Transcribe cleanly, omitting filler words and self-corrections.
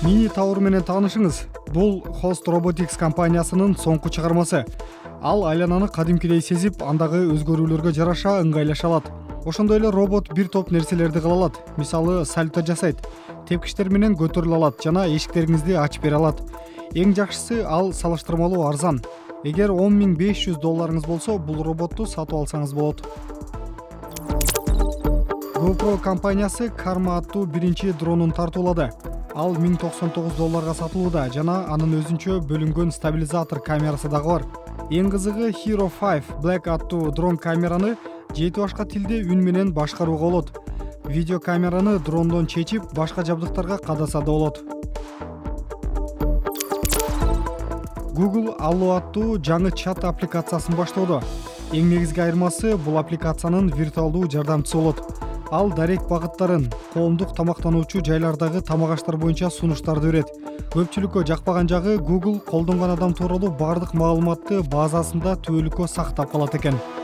Mini Tower менен таанышыңыз. Бул Host Robotics компаниясынын соңку чыгармасы. Ал айлананы кадимкидей сезип, андагы өзгөрүүлөргө жараша ыңгайлаша алат. Ошондой эле робот бир топ нерселерди кыла алат. Мисалы, сальто жасайт, тепкичтер менен көтөрүлө алат жана эшиктериңизди ачып бере алат. Эң жакшысы, ал салыштырмалуу арзан. Эгер $10,500 болсо, бул роботту сатып алсаңыз болот. GoPro компаниясы Karma аттуу биринчи дронун тартуулады. Ал $1099 сатылууда жана анын өзүнчө бөлүнгөн стабилизатор камерасы дагы бар. Эң кызыгы Hero 5 Black аттуу дрон камераны 7 башка тилде үн менен башкарууга болот. Видео камераны дрондон чечип, башка жабдыктарга кадаса да болот. Google Allo аттуу жаңы чат аппликациясын баштоодо. Эң негизги айырмасы бул аппликациянын виртуалдуу жардамчысы болот. Ал дарек багыттарын, коомдук тамактануучу жайлардагы тамак-аштар боюнча сунуштарды берет. Көпчүлүккө жакпаган жагы Google колдонгон адам тууралуу бардык маалыматты базасында түбөлүккө сактап калат экен.